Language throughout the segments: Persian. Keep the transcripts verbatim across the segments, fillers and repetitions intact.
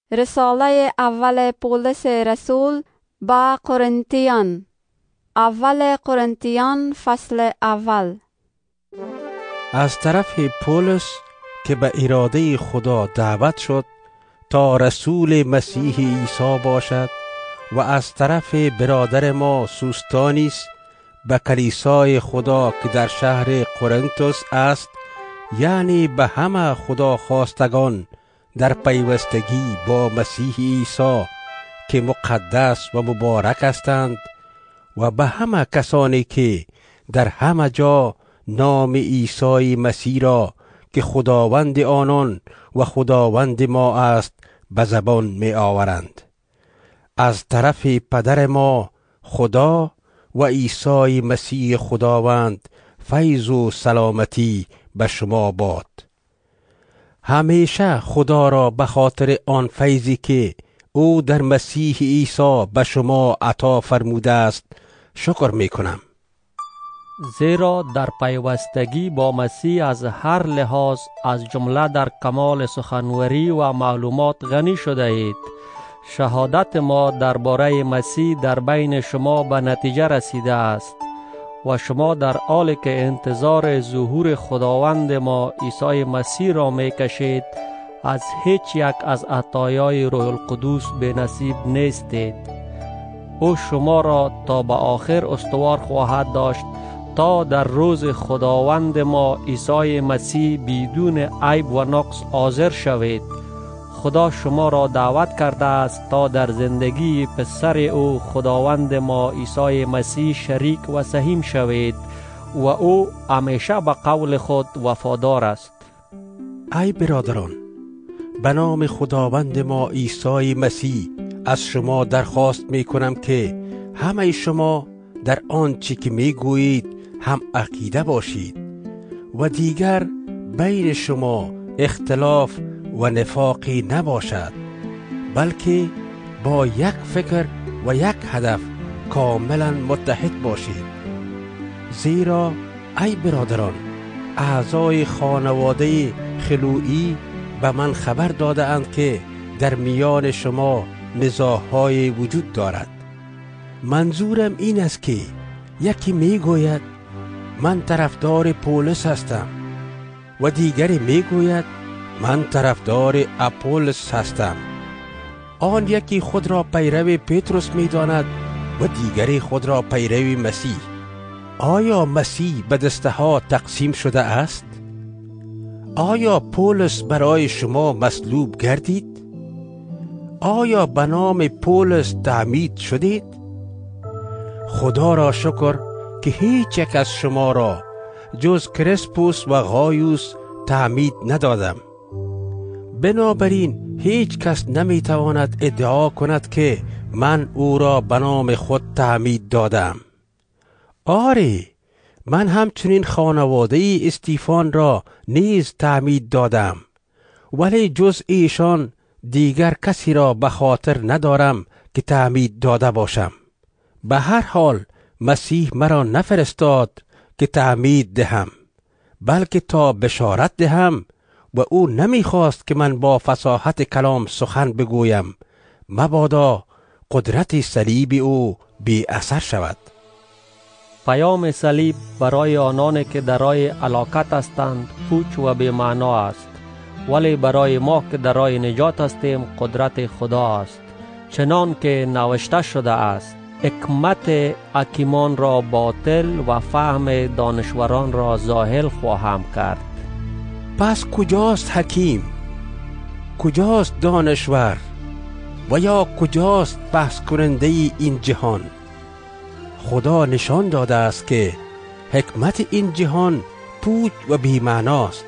رساله اول پولس رسول به قرنتیان. اول قرنتیان فصل اول. از طرف پولس که به اراده خدا دعوت شد تا رسول مسیح عیسی باشد، و از طرف برادر ما سوستانیس به کلیسای خدا که در شهر قرنتوس است، یعنی به همه خدا خواستگان در پیوستگی با مسیح عیسی که مقدس و مبارک هستند، و به همه کسانی که در همه جا نام عیسی مسیح را که خداوند آنان و خداوند ما است به زبان می آورند. از طرف پدر ما خدا و عیسی مسیح خداوند فیض و سلامتی به شما باد. همیشه خدا را به خاطر آن فیضی که او در مسیح عیسی به شما عطا فرموده است شکر می کنم. زیرا در پیوستگی با مسیح از هر لحاظ از جمله در کمال سخنوری و معلومات غنی شده اید. شهادت ما درباره مسیح در بین شما به نتیجه رسیده است و شما در حالی که انتظار ظهور خداوند ما عیسی مسیح را می کشید از هیچ یک از عطایای روح القدس به نصیب نیستید. او شما را تا به آخر استوار خواهد داشت تا در روز خداوند ما عیسی مسیح بدون عیب و نقص حاضر شوید. خدا شما را دعوت کرده است تا در زندگی پسر او خداوند ما عیسی مسیح شریک و سهیم شوید و او همیشه به قول خود وفادار است. ای برادران، به نام خداوند ما عیسی مسیح از شما درخواست می کنم که همه شما در آنچه که می گویید هم عقیده باشید و دیگر بین شما اختلاف و نفاقی نباشد، بلکه با یک فکر و یک هدف کاملا متحد باشید. زیرا ای برادران، اعضای خانواده خلویی به من خبر داده اند که در میان شما نزاع‌های وجود دارد. منظورم این است که یکی می گوید من طرفدار پولس هستم و دیگری می گوید من طرفدار اپولس هستم. آن یکی خود را پیرو پتروس می داند و دیگری خود را پیرو مسیح. آیا مسیح به دسته ها تقسیم شده است؟ آیا پولس برای شما مصلوب گردید؟ آیا به نام پولس تعمید شدید؟ خدا را شکر که هیچ یک از شما را جز کرسپوس و غایوس تعمید ندادم. بنابراین هیچ کس نمی تواند ادعا کند که من او را به نام خود تعمید دادم. آری، من همچنین خانواده استیفان را نیز تعمید دادم، ولی جز ایشان دیگر کسی را به خاطر ندارم که تعمید داده باشم. به هر حال مسیح مرا نفرستاد که تعمید دهم، بلکه تا بشارت دهم، و او نمیخواست که من با فصاحت کلام سخن بگویم، مبادا قدرت صلیب او بی اثر شود. پیام صلیب برای آنانی که درای هلاکت هستند پوچ و بی معنا است، ولی برای ما که درای نجات هستیم قدرت خدا است. چنان که نوشته شده است حکمت حکیمان را باطل و فهم دانشوران را زاهل خواهم کرد. پس کجاست حکیم؟ کجاست دانشور؟ و یا کجاست بحث کننده این جهان؟ خدا نشان داده است که حکمت این جهان پوچ و بی‌معناست.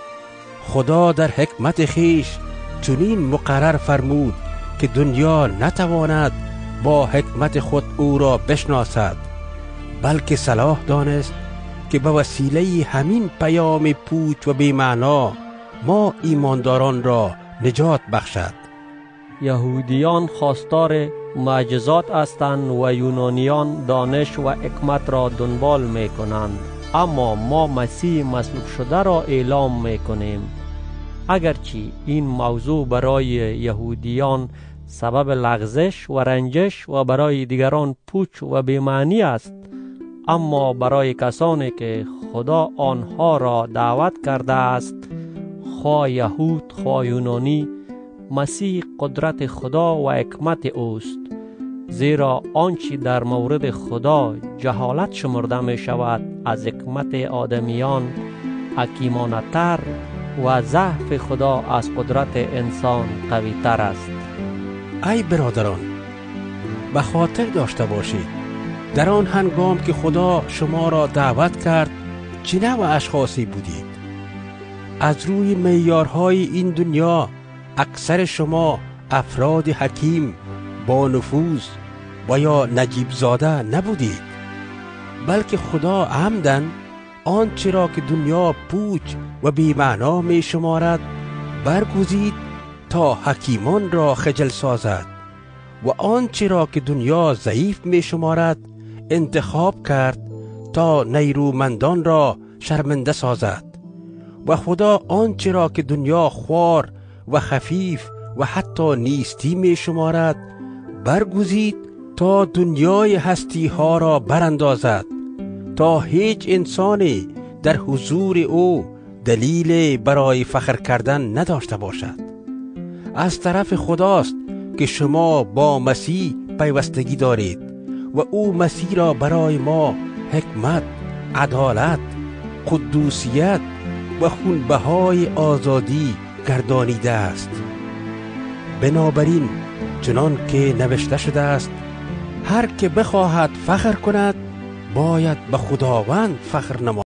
خدا در حکمت خیش چنین مقرر فرمود که دنیا نتواند با حکمت خود او را بشناسد، بلکه صلاح دانست که به وسیله همین پیام پوچ و بی‌معنا ما ایمانداران را نجات بخشد. یهودیان خواستار معجزات هستند و یونانیان دانش و حکمت را دنبال می کنند، اما ما مسیح مصلوب شده را اعلام می کنیم. اگرچه این موضوع برای یهودیان سبب لغزش و رنجش و برای دیگران پوچ و بی‌معنی است، اما برای کسانی که خدا آنها را دعوت کرده است، خواه یهود خواه یونانی، مسیح قدرت خدا و حکمت اوست. زیرا آنچه در مورد خدا جهالت شمرده می شود از حکمت آدمیان حکیمانه تر و ضعف خدا از قدرت انسان قوی تر است. ای برادران، به خاطر داشته باشید در آن هنگام که خدا شما را دعوت کرد چه نوع اشخاصی بودید. از روی معیارهای این دنیا اکثر شما افراد حکیم با نفوذ و یا نجیب زاده نبودید، بلکه خدا عمدن آنچه را که دنیا پوچ و بی‌معنا می شمارد برگزید تا حکیمان را خجل سازد و آنچه را که دنیا ضعیف می شمارد انتخاب کرد تا نیرومندان را شرمنده سازد. و خدا آنچه را که دنیا خوار و خفیف و حتی نیستی می شمارد برگزید تا دنیای هستی ها را براندازد، تا هیچ انسانی در حضور او دلیل برای فخر کردن نداشته باشد. از طرف خداست که شما با مسیح پیوستگی دارید و او مسیح را برای ما حکمت، عدالت، قدوسیت و خونبهای آزادی گردانیده است. بنابراین چنان که نوشته شده است، هر که بخواهد فخر کند باید به خداوند فخر نماید.